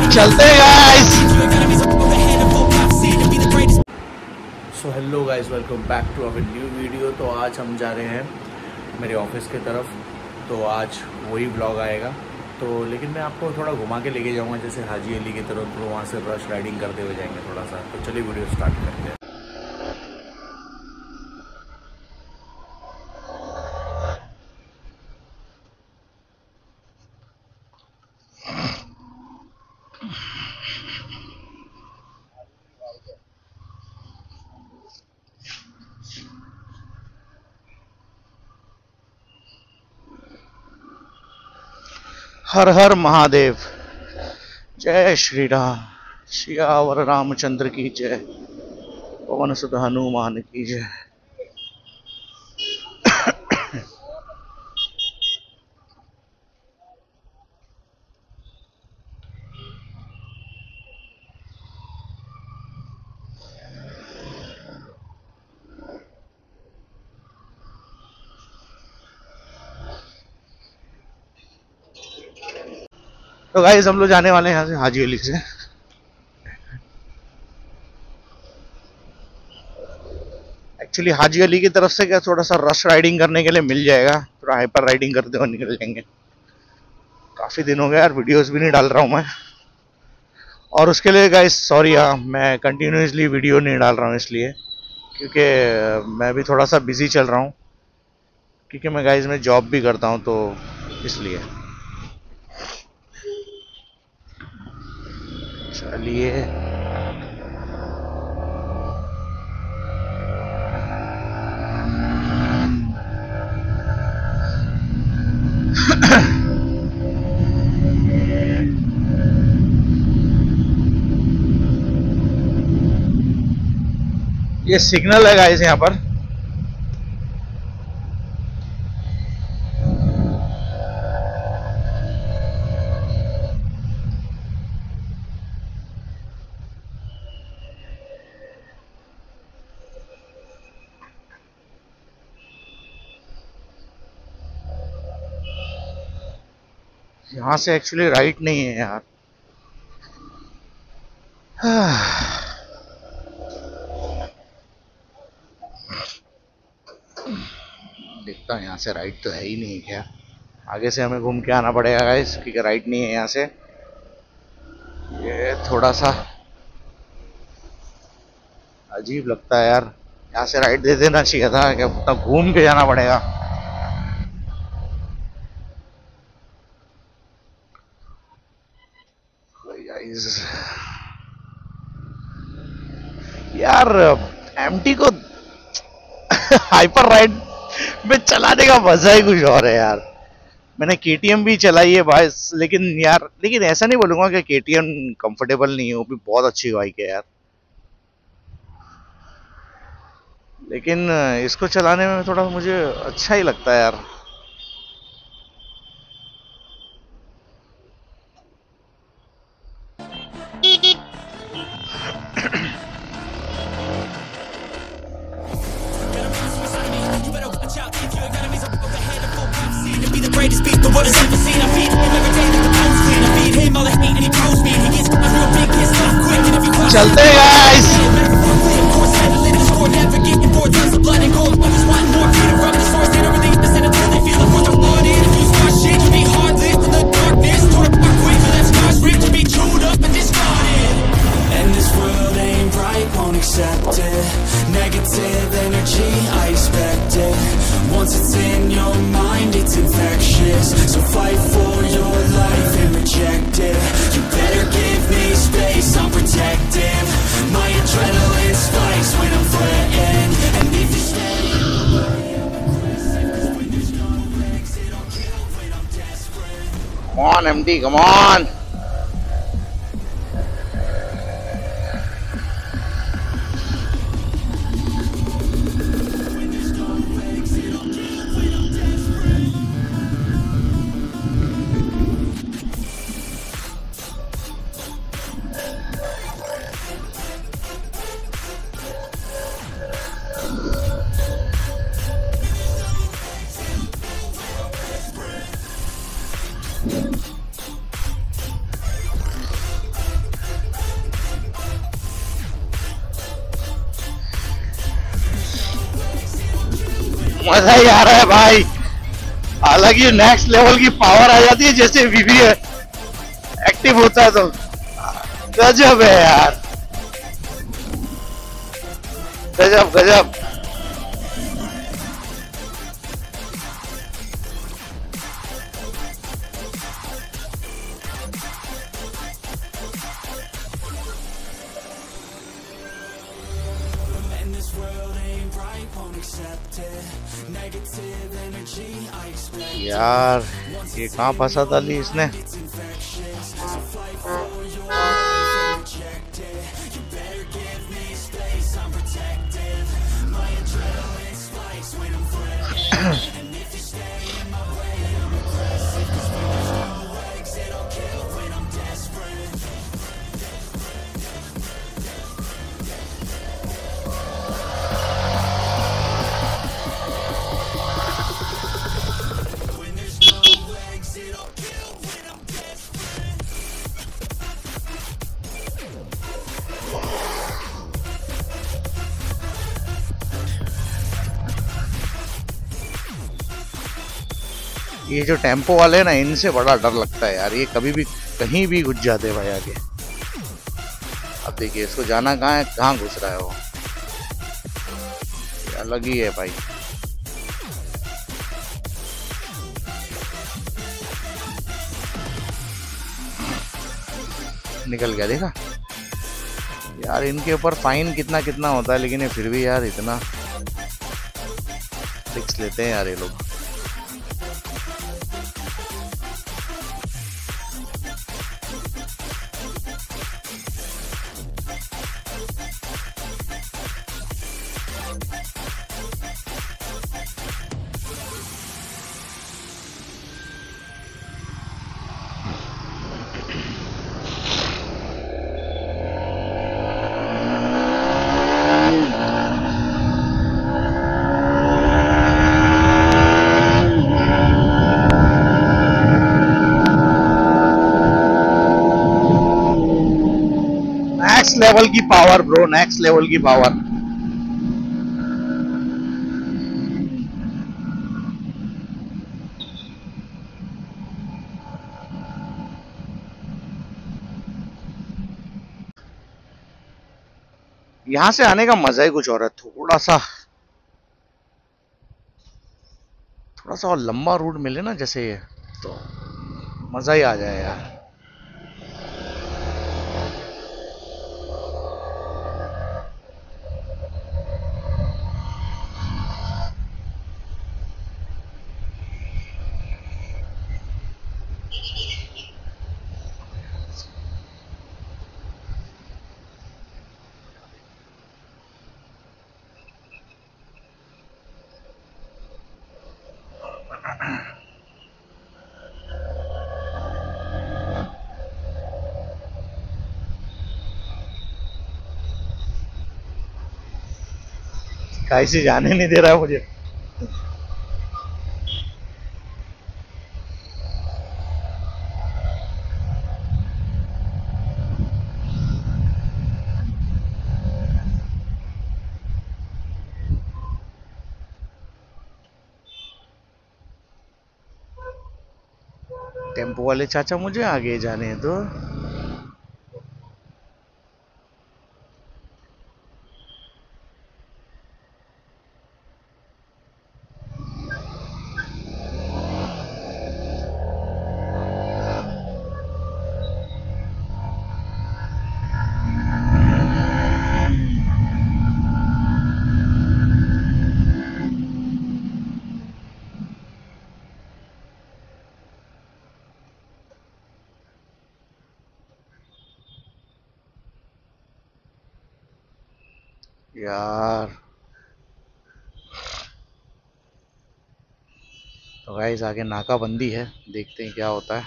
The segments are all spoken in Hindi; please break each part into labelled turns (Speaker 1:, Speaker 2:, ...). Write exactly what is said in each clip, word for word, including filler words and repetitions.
Speaker 1: चलते guys. So hello guys, welcome back to our new video. तो आज हम जा रहे हैं मेरे ऑफिस की तरफ, तो आज वही ब्लॉग आएगा। तो लेकिन मैं आपको थोड़ा घुमा के लेके जाऊंगा, जैसे हाजी अली की तरफ, तो वहाँ से रश राइडिंग करते हुए जाएंगे थोड़ा सा। तो चलिए वीडियो स्टार्ट करते हैं। हर हर महादेव, जय श्री राम, सियावर रामचंद्र की जय, पवन सुत हनुमान की जय। तो गाइस हम लोग जाने वाले हैं यहाँ से हाजी अली से। एक्चुअली हाजी अली की तरफ से क्या थोड़ा सा रश राइडिंग करने के लिए मिल जाएगा, थोड़ा हाइपर राइडिंग करते हुए निकल जाएंगे। काफी दिन हो गया यार, वीडियोस भी नहीं डाल रहा हूँ मैं, और उसके लिए गाइस सॉरी। हाँ, मैं कंटिन्यूसली वीडियो नहीं डाल रहा हूँ इसलिए क्योंकि मैं भी थोड़ा सा बिजी चल रहा हूँ, क्योंकि मैं गाइस मैं जॉब भी करता हूँ, तो इसलिए। चलिए ये सिग्नल है गाइस यहाँ पर। यहाँ से एक्चुअली राइट नहीं है यार। देखता हूँ, यहाँ से राइट तो है ही नहीं क्या। आगे से हमें घूम के आना पड़ेगा गाइस, क्योंकि राइट नहीं है यहाँ से। ये थोड़ा सा अजीब लगता है यार, यहाँ से राइट दे देना चाहिए था, क्या पता घूम के जाना पड़ेगा। यार एमटी को हाइपर राइड में चलाने का मजा ही कुछ और है यार। मैंने केटीएम भी चलाई है भाई, लेकिन यार लेकिन ऐसा नहीं बोलूंगा कि केटीएम कंफर्टेबल नहीं है, वो भी बहुत अच्छी बाइक है यार। लेकिन इसको चलाने में थोड़ा मुझे अच्छा ही लगता है यार। चलते guys.
Speaker 2: Negative energy, I expect it. Once it's in your mind, it's infectious. So fight for your life and reject it. You better give me space, I'm protective. My adrenaline spikes when I'm threatened. And if you stay when there's no exit, I'll kill when I'm desperate.
Speaker 1: Come on M D, come on. मजा ही आ रहा है भाई, अलग ही नेक्स्ट लेवल की पावर आ जाती है जैसे वीवी एक्टिव होता है तो गजब है यार, गजब गजब।
Speaker 2: And this world ain't right, won't accept it. Negative energy, I expect it.
Speaker 1: यार ये कहाँ फंसा था ली इसने?
Speaker 2: It's infectious, so fight for your life and reject it. You better give me space, I'm protective. My adrenaline spikes when I'm threatened. And if you stay in my way, I'm aggressive. 'Cause when there's no exit, I'll kill when I'm desperate. When there's no exit, I'll kill when I'm desperate.
Speaker 1: ये जो टेम्पो वाले हैं ना, इनसे बड़ा डर लगता है यार, ये कभी भी कहीं भी घुस जाते हैं भाई आगे। अब देखिए इसको जाना कहाँ है, कहाँ घुस रहा है वो, ये अलग ही है भाई। निकल गया, देखा यार, इनके ऊपर फाइन कितना कितना होता है, लेकिन ये फिर भी यार इतना रिस्क लेते हैं यार ये लोग। नेक्स्ट लेवल की पावर ब्रो, नेक्स्ट लेवल की पावर। यहां से आने का मजा ही कुछ और है, थोड़ा सा थोड़ा सा और लंबा रूट मिले ना जैसे ये, तो मजा ही आ जाए यार। कैसे जाने नहीं दे रहा है मुझे। टेम्पो वाले चाचा मुझे आगे जाने दो। यार तो गाइस आगे नाकाबंदी है, देखते हैं क्या होता है।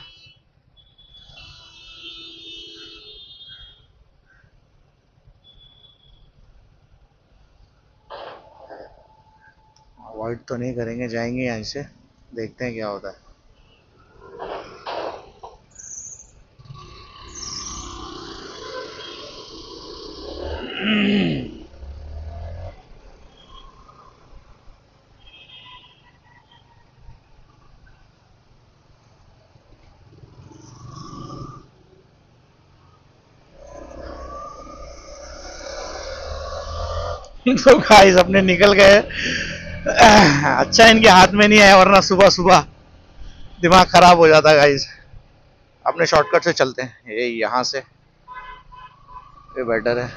Speaker 1: अवॉइड तो नहीं करेंगे, जाएंगे यहाँ से, देखते हैं क्या होता है। तो गाइस अपने निकल गए। अच्छा इनके हाथ में नहीं है, वरना सुबह सुबह दिमाग खराब हो जाता गाइस। अपने शॉर्टकट से चलते हैं, ये यहाँ से ये बेटर है।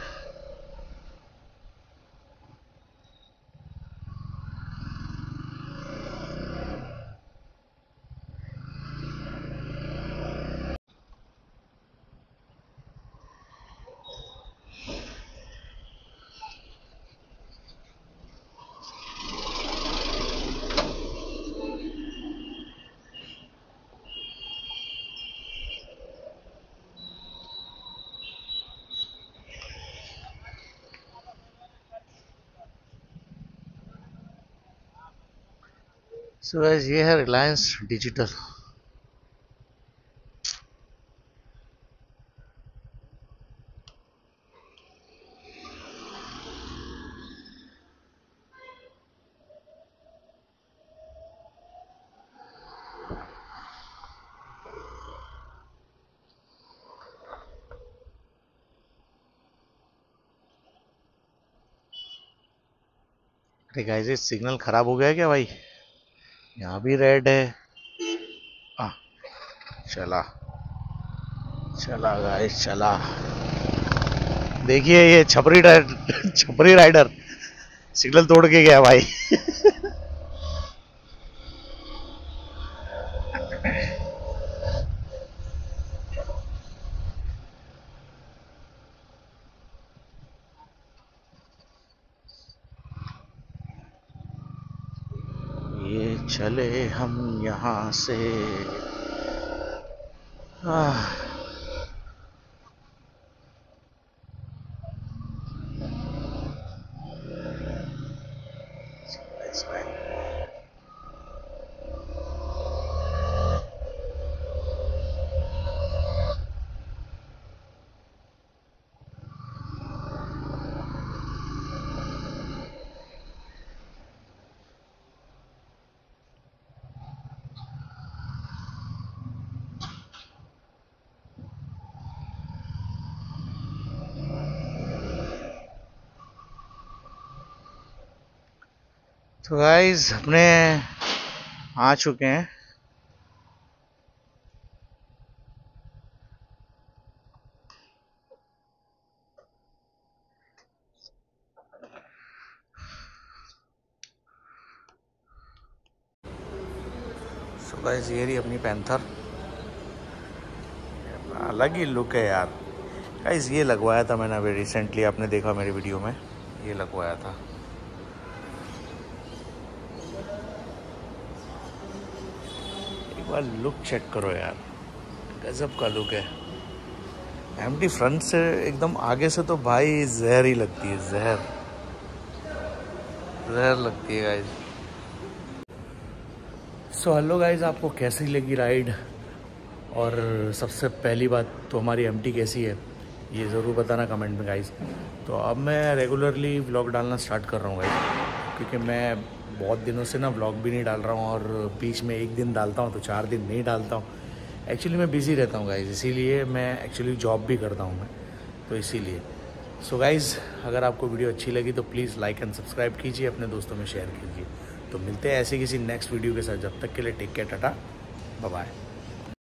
Speaker 1: सो गाइस ये है रिलायंस डिजिटल। अरे गाइस ये सिग्नल खराब हो गया क्या भाई? यहाँ भी रेड है। आ, चला चला गाइस चला। देखिए ये छपरी राइडर छपरी राइडर सिग्नल तोड़ के गया भाई। ये चले हम यहाँ से। आह तो गाइस अपने आ चुके हैं। तो गाइस ये रही अपनी पैंथर, अलग ही लुक है यार। गाइस ये लगवाया था मैंने अभी रिसेंटली, आपने देखा मेरी वीडियो में, ये लगवाया था। लुक चेक करो यार, गजब का लुक है। एमटी फ्रंट से एकदम आगे से तो भाई जहर ही लगती है, जहर जहर लगती है गाइज। सो हेलो गाइज, आपको कैसी लगी राइड, और सबसे पहली बात तो हमारी एमटी कैसी है ये ज़रूर बताना कमेंट में गाइज। तो अब मैं रेगुलरली व्लॉग डालना स्टार्ट कर रहा हूँ गाइज, क्योंकि मैं बहुत दिनों से ना व्लॉग भी नहीं डाल रहा हूँ, और बीच में एक दिन डालता हूँ तो चार दिन नहीं डालता हूँ। एक्चुअली मैं बिज़ी रहता हूँ गाइज़, इसीलिए मैं एक्चुअली जॉब भी करता हूँ मैं, तो इसीलिए। सो गाइज़ अगर आपको वीडियो अच्छी लगी तो प्लीज़ लाइक एंड सब्सक्राइब कीजिए, अपने दोस्तों में शेयर कीजिए। तो मिलते हैं ऐसे किसी नेक्स्ट वीडियो के साथ, जब तक के लिए टेक केयर, टाटा बाय बाय।